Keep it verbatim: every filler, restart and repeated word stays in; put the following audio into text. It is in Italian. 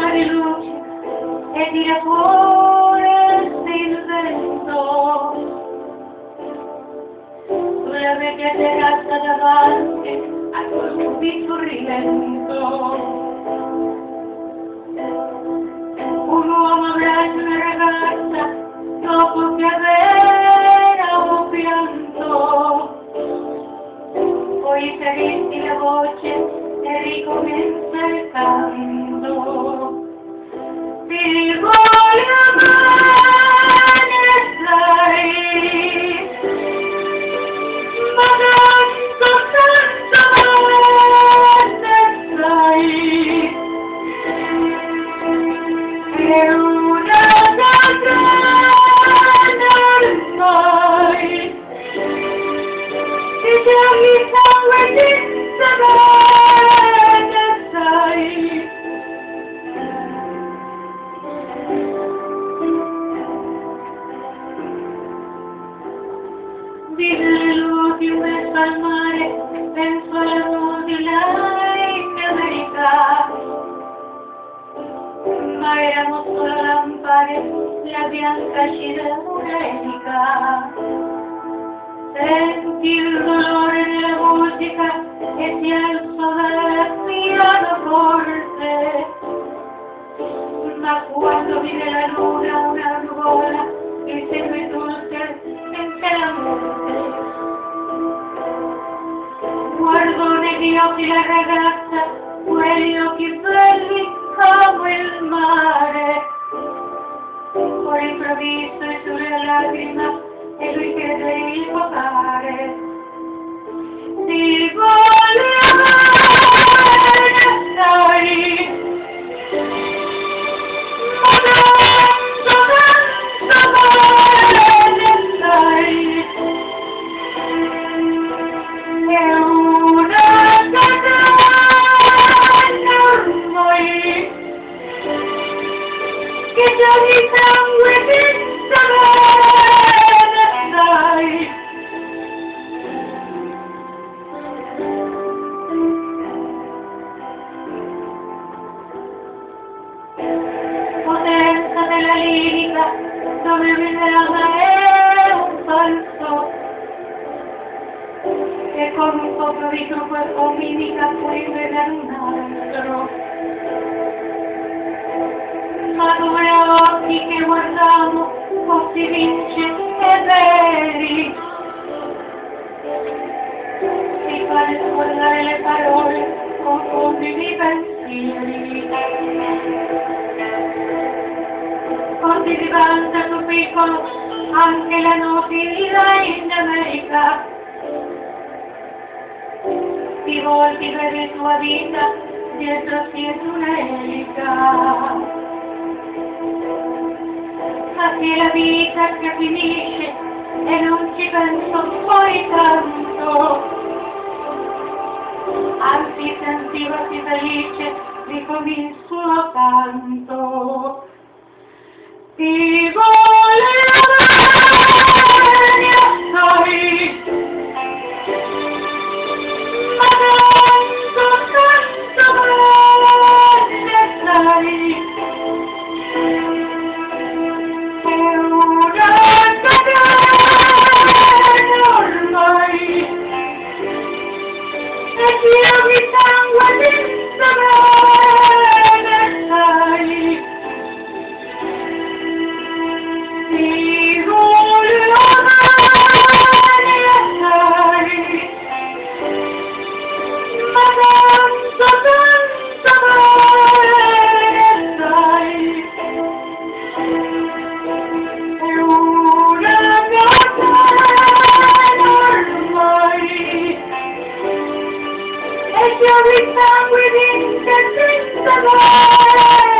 fiamma di luce e tira fuori il vento sulla vecchia terrazza davanti al tuo stupito rilento. Un uomo abbraccia una ragazza dopo che aveva pianto, poi ferisci la voce e ricomincia il canto. Ti voglio bene, sai, ma tanto, tanto bene, sai, che una canzone ormai ti chiami sangue di bene, sai. Videre luci in mezzo al mare, penso alla musica in America, ma erano solo lampade, la bianca cineretica. Senti il dolore della musica e ti alzo dal pianoforte, ma quando viene la luna una nuvola che segue tutte senza la morte. Guardo negli occhi la ragazza, quegli occhi belli come il mare, poi improvviso e sulle lacrime e lui chiede il papare. Ti voglio bene, sai, ma tanto, tanto bene, sai, è una canzone ormai che già di sangue ti bene, sai. Potenza della lirica, dove vivrà è un falso, che con un poco di trucco e con mimica puoi vedere un altro. Ma due occhi che guardiamo, o si vince e veri, si fa riscordare le parole, confondi i pensieri. Così diventa più piccolo anche la nobiltà in America. Ti volti per la tua vita, dietro siete un'elica. Ma se la vita che finisce e non ci penso poi tanto, anzi sentivasi felice di il suo canto. Ti volevo bene, sai, ma tanto, tanto bene, sai, è una canzone ormai e ti ami sangue di bene, sai. Ti voglio bene, sai, ma tanto, tanto bene, sai, è una canzone ormai e ti ho di sangue di bene,